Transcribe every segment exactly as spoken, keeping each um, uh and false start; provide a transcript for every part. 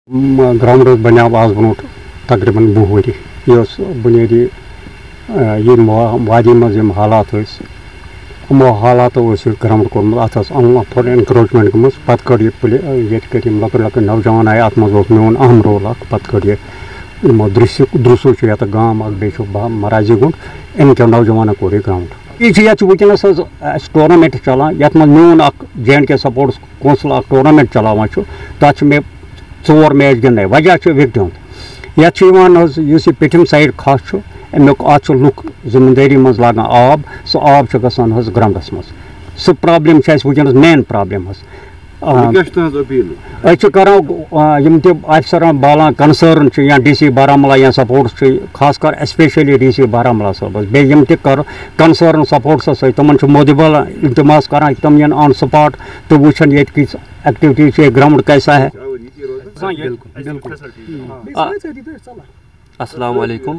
Ground बनियाव आज brought तकरीबन वह वरी यह बुनियादी ये वादी मज हालात यमो हालातो ग्राउंड कोर्मुत अत थोड़ा इनक्रोचमेंट गम पे कड़ ये कर लक लक नौजवान आए अत मज मोन अहम रोल पे कड़ यमो दृश्य द्रुसु ये गाम बे मराजी गुंड अमो नौजवान कोर ग्राउंड ये वनस टूर्नामेंट चलान ये मोन J and K sports council tournament चलावान तथ मे चोर मैच गिंदे वजह विकट ये पिठम साइड खस अमुक अत लुक जिम्मेदारी मज लागान आब सह आब गसान ग्राउंडस मज सह प्रॉब्लम वनस मेन प्रॉब्लम करान अफसर बालान कंसर्न या डी सी बारामूला या स्पोर्ट्स खास कर स्पेशली डी सी बारामूला सबस बेम कर कंसर्न स्पोर्ट्स सत्य तमन मोदिबल इल्तमास करान तम यन ऑन स्पॉट तो वुचन ये एक्टिविटी ग्राउंड कैसा है। अस्सलाम वालेकुम।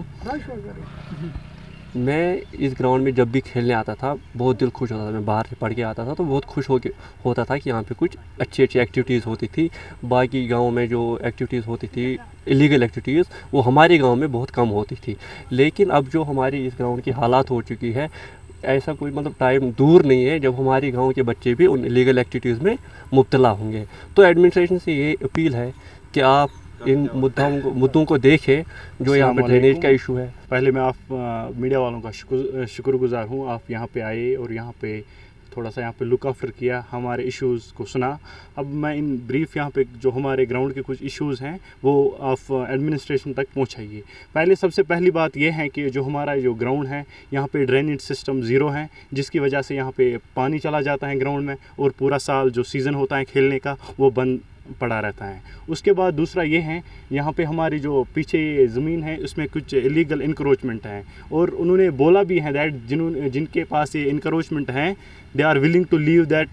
मैं इस ग्राउंड में जब भी खेलने आता था बहुत दिल खुश होता था। मैं बाहर से पढ़ के आता था तो बहुत खुश हो के होता था कि यहाँ पे कुछ अच्छी अच्छी एक्टिविटीज़ होती थी। बाकी गांव में जो एक्टिविटीज़ होती थी इलीगल एक्टिविटीज़ वो हमारे गांव में बहुत कम होती थी। लेकिन अब जो हमारी इस ग्राउंड की हालात हो चुकी है ऐसा कोई मतलब टाइम दूर नहीं है जब हमारे गांव के बच्चे भी उन इलीगल एक्टिविटीज़ में मुब्तला होंगे। तो एडमिनिस्ट्रेशन से ये अपील है कि आप इन मुद्दों को मुद्दों को देखें जो यहाँ पे ड्रेनेज का इशू है। पहले मैं आप मीडिया वालों का शुक्र शुक्रगुजार हूँ, आप यहाँ पे आए और यहाँ पे थोड़ा सा यहाँ पे लुक आफ्टर किया, हमारे इश्यूज़ को सुना। अब मैं इन ब्रीफ यहाँ पे जो हमारे ग्राउंड के कुछ इश्यूज़ हैं वो आप एडमिनिस्ट्रेशन तक पहुँचाइए। पहले सबसे पहली बात यह है कि जो हमारा जो ग्राउंड है यहाँ पे ड्रेनेज सिस्टम ज़ीरो है, जिसकी वजह से यहाँ पे पानी चला जाता है ग्राउंड में और पूरा साल जो सीज़न होता है खेलने का वो बंद पड़ा रहता है। उसके बाद दूसरा ये है यहाँ पे हमारी जो पीछे ज़मीन है उसमें कुछ इलीगल इंक्रोचमेंट है और उन्होंने बोला भी है दैट जिन्होंने जिनके पास ये इंक्रोचमेंट हैं they are willing to leave that,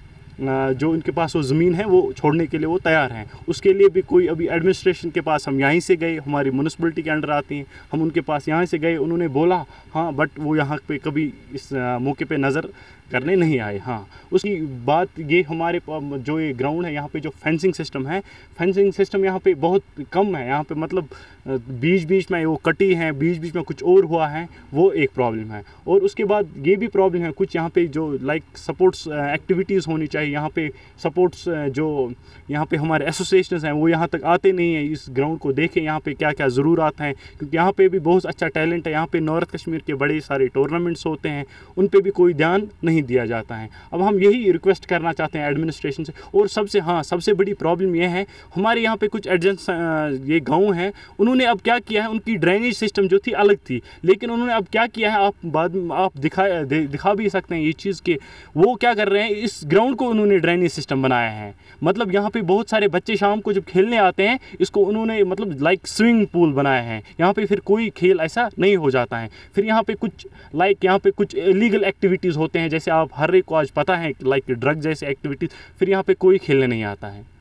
जो उनके पास वो ज़मीन है वो छोड़ने के लिए वो तैयार हैं। उसके लिए भी कोई अभी एडमिनिस्ट्रेशन के पास हम यहीं से गए, हमारी म्यूनिसिपलिटी के अंडर आती हैं, हम उनके पास यहाँ से गए, उन्होंने बोला हाँ बट वो यहाँ पे कभी इस मौके पे नज़र करने नहीं आए। हाँ उसकी बात ये हमारे जो ये ग्राउंड है यहाँ पे जो फेंसिंग सिस्टम है, फेंसिंग सिस्टम यहाँ पे बहुत कम है। यहाँ पे मतलब बीच बीच में वो कटी है, बीच बीच में कुछ और हुआ है, वो एक प्रॉब्लम है। और उसके बाद ये भी प्रॉब्लम है कुछ यहाँ पे जो लाइक सपोर्ट्स एक्टिविटीज़ होनी चाहिए। यहाँ पे सपोर्ट्स जो यहाँ पे हमारे एसोसिएशंस हैं वो यहाँ तक आते नहीं हैं, इस ग्राउंड को देखें यहाँ पे क्या क्या ज़रूरत हैं, क्योंकि यहाँ पे भी बहुत अच्छा टैलेंट है। यहाँ पे नॉर्थ कश्मीर के बड़े सारे टूर्नामेंट्स होते हैं, उन पे भी कोई ध्यान नहीं दिया जाता है। अब हम यही रिक्वेस्ट करना चाहते हैं एडमिनिस्ट्रेशन से। और सबसे हाँ सबसे बड़ी प्रॉब्लम यह है हमारे यहाँ पे कुछ एडजेंट्स ये गाँव हैं, उन्होंने अब क्या किया है, उनकी ड्रेनेज सिस्टम जो थी अलग थी, लेकिन उन्होंने अब क्या किया है, आप बाद में आप दिखा दिखा भी सकते हैं ये चीज़ के वो क्या कर रहे हैं, इस ग्राउंड को उन्होंने ड्रेनेज सिस्टम बनाया है। मतलब यहाँ पे बहुत सारे बच्चे शाम को जब खेलने आते हैं इसको उन्होंने मतलब लाइक स्विमिंग पूल बनाया है। यहाँ पे फिर कोई खेल ऐसा नहीं हो जाता है। फिर यहाँ पे कुछ लाइक यहाँ पे कुछ इलीगल एक्टिविटीज़ होते हैं, जैसे आप हर एक को आज पता है लाइक ड्रग जैसे एक्टिविटीज़, फिर यहाँ पे कोई खेलने नहीं आता है।